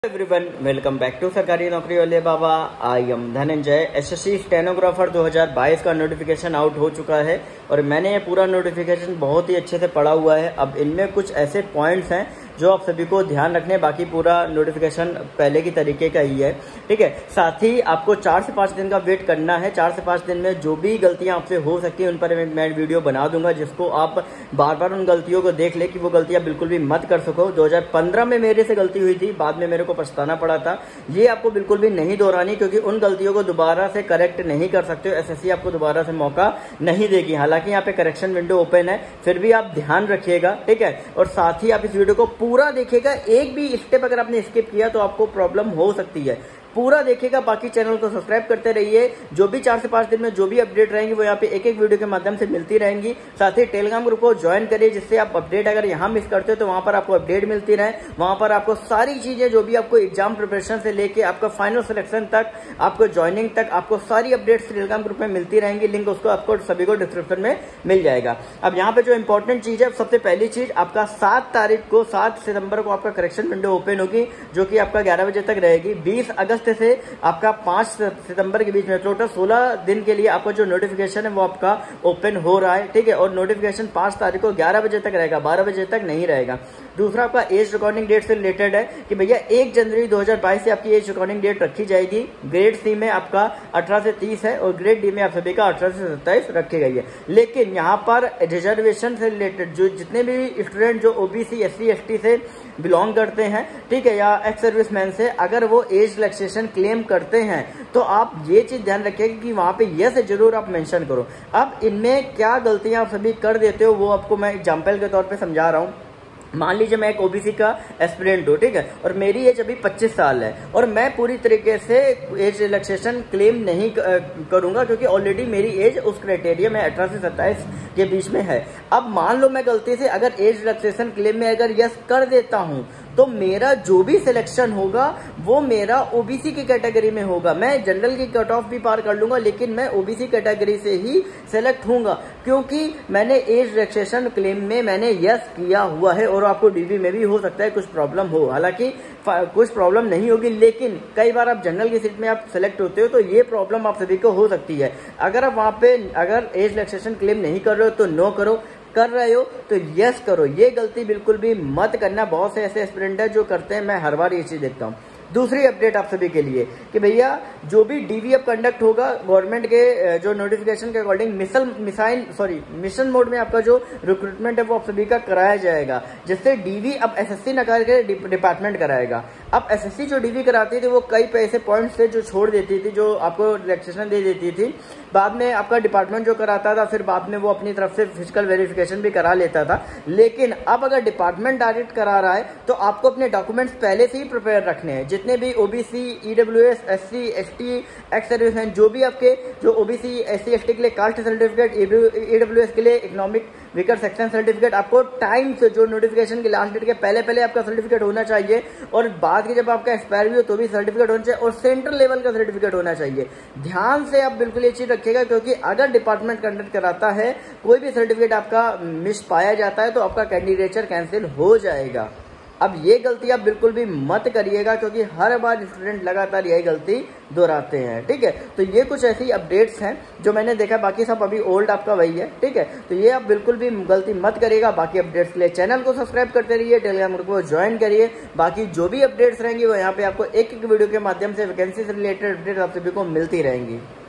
Everyone, welcome back to सरकारी नौकरी वाले बाबा। I am Dhananjay. SSC stenographer 2022 का नोटिफिकेशन आउट हो चुका है और मैंने ये पूरा नोटिफिकेशन बहुत ही अच्छे से पढ़ा हुआ है। अब इनमें कुछ ऐसे पॉइंट्स हैं जो आप सभी को ध्यान रखने, बाकी पूरा नोटिफिकेशन पहले की तरीके का ही है, ठीक है। साथ ही आपको 4 से 5 दिन का वेट करना है। 4 से 5 दिन में जो भी गलतियां आपसे हो सकती है उन पर मैं वीडियो बना दूंगा, जिसको आप बार बार उन गलतियों को देख ले कि वो गलतियां बिल्कुल भी मत कर सको। 2015 में मेरे से गलती हुई थी, बाद में मेरे को पछताना पड़ा था। ये आपको बिल्कुल भी नहीं दोहरानी, क्योंकि उन गलतियों को दोबारा से करेक्ट नहीं कर सकते हो। एसएससी आपको दोबारा से मौका नहीं देगी। हालांकि यहाँ पे करेक्शन विंडो ओपन है, फिर भी आप ध्यान रखिएगा, ठीक है। और साथ ही आप इस वीडियो को पूरा देखिएगा। एक भी स्टेप अगर आपने स्किप किया तो आपको प्रॉब्लम हो सकती है। पूरा देखिएगा। बाकी चैनल को सब्सक्राइब करते रहिए। जो भी 4 से 5 दिन में जो भी अपडेट रहेंगी वो यहाँ पे एक एक वीडियो के माध्यम से मिलती रहेंगी। साथ ही टेलीग्राम ग्रुप को ज्वाइन करिए, जिससे आप अपडेट अगर यहाँ मिस करते हो तो वहां पर आपको अपडेट मिलती रहे। वहां पर आपको सारी चीजें जो भी आपको एग्जाम प्रिपरेशन से लेके आपका फाइनल सिलेक्शन तक, आपको ज्वाइनिंग तक, आपको सारी अपडेट्स टेलीग्राम ग्रुप में मिलती रहेंगी। लिंक उसको आपको सभी को डिस्क्रिप्शन में मिल जाएगा। अब यहाँ पे जो इंपॉर्टेंट चीज है, सबसे पहली चीज आपका 7 तारीख को 7 सितंबर को आपका करेक्शन विंडो ओपन होगी, जो कि आपका 11 बजे तक रहेगी। 20 अगस्त से आपका 5 सितंबर के बीच में टोटल 16 दिन के लिए आपका जो नोटिफिकेशन है वो आपका ओपन हो रहा है, ठीक है। और नोटिफिकेशन 5 तारीख को 11 बजे तक रहेगा, 12 बजे तक नहीं रहेगा। दूसरा आपका एज रिकॉर्डिंग डेट से रिलेटेड है कि भैया 1 जनवरी 2022 से आपकी एज रिकॉर्डिंग डेट रखी जाएगी। ग्रेड सी में आपका 18 से 30 है और ग्रेड डी में आप सभी का 18 से 27 रखी गई है। लेकिन यहाँ पर रिजर्वेशन से रिलेटेड जो जितने भी स्टूडेंट जो ओबीसी SC ST से बिलोंग करते हैं, ठीक है, या एक्स सर्विसमैन से, अगर वो एज रिलैक्सेशन क्लेम करते हैं तो आप ये चीज ध्यान रखिएगा कि वहां पे यस जरूर आप मेंशन करो। अब इनमें क्या गलतियां आप सभी कर देते हो वो आपको मैं एग्जाम्पल के तौर पे समझा रहा हूं। मान लीजिए मैं एक ओबीसी का एस्पिरेंट हूँ, ठीक है, और मेरी एज अभी 25 साल है और मैं पूरी तरीके से एज रिलैक्सेशन क्लेम नहीं करूंगा, क्योंकि ऑलरेडी मेरी एज उस क्राइटेरिया में 18 से 27 के बीच में है। अब मान लो मैं गलती से अगर एज रिलैक्सेशन क्लेम में अगर यस कर देता हूं तो मेरा जो भी सिलेक्शन होगा वो मेरा ओबीसी की कैटेगरी में होगा। मैं जनरल की कट ऑफ भी पार कर लूंगा, लेकिन मैं ओबीसी कैटेगरी से ही सेलेक्ट होऊंगा, क्योंकि मैंने एज रिलैक्सेशन क्लेम में मैंने यस किया हुआ है। और आपको डीबी में भी हो सकता है कुछ प्रॉब्लम हो, हालांकि कुछ प्रॉब्लम नहीं होगी, लेकिन कई बार आप जनरल की सीट में आप सेलेक्ट होते हो तो ये प्रॉब्लम आप सभी को हो सकती है। अगर आप वहां पे अगर एज रिलैक्सेशन क्लेम नहीं कर रहे हो तो नो करो, कर रहे हो तो यस करो। ये गलती बिल्कुल भी मत करना। बहुत से ऐसे एस्पिरेंट है जो करते हैं, मैं हर बार ये चीज देखता हूँ। दूसरी अपडेट आप सभी के लिए कि भैया जो भी डीवी अब कंडक्ट होगा गवर्नमेंट के जो नोटिफिकेशन के अकॉर्डिंग मिशन मोड में आपका जो रिक्रूटमेंट है वो आप सभी का कराया जाएगा, जिससे डीवी अब एसएससी न करके डिपार्टमेंट कराएगा। अब एसएससी जो डीवी कराती थी वो कई पैसे पॉइंट्स थे जो छोड़ देती थी, जो आपको रिलैक्सेशन दे देती थी। बाद में आपका डिपार्टमेंट जो कराता था, फिर बाद में वो अपनी तरफ से फिजिकल वेरिफिकेशन भी करा लेता था। लेकिन अब अगर डिपार्टमेंट डायरेक्ट करा रहा है तो आपको अपने डॉक्यूमेंट्स पहले से ही प्रिपेयर रखने हैं। जितने भी OBC, EWS, SC ST, ex serviceman, जो भी आपके जो ओबीसी SC ST के लिए कास्ट सर्टिफिकेट, ईडब्ल्यूएस के लिए इकोनॉमिक वीकर सेक्शन सर्टिफिकेट, आपको टाइम से जो नोटिफिकेशन की लास्ट डेट के पहले आपका सर्टिफिकेट होना चाहिए। और बाद की जब आपका एक्सपायर भी हो तो भी सर्टिफिकेट होना चाहिए, और सेंट्रल लेवल का सर्टिफिकेट होना चाहिए। ध्यान से आप बिल्कुल ये चीज रखिएगा, क्योंकि अगर डिपार्टमेंट कंडक्ट कराता है कोई भी सर्टिफिकेट आपका मिस पाया जाता है तो आपका कैंडिडेचर कैंसिल हो जाएगा। अब ये गलती आप बिल्कुल भी मत करिएगा, क्योंकि हर बार स्टूडेंट लगातार यही गलती दोहराते हैं, ठीक है। तो ये कुछ ऐसी अपडेट्स हैं जो मैंने देखा, बाकी सब अभी ओल्ड आपका वही है, ठीक है। तो ये आप बिल्कुल भी गलती मत करिएगा। बाकी अपडेट्स के लिए चैनल को सब्सक्राइब करते रहिए, टेलीग्राम ग्रुप को ज्वाइन करिए। बाकी जो भी अपडेट्स रहेंगी वो यहाँ पे आपको एक एक वीडियो के माध्यम से वैकेंसी से रिलेटेड अपडेट्स आप सभी को मिलती रहेंगी।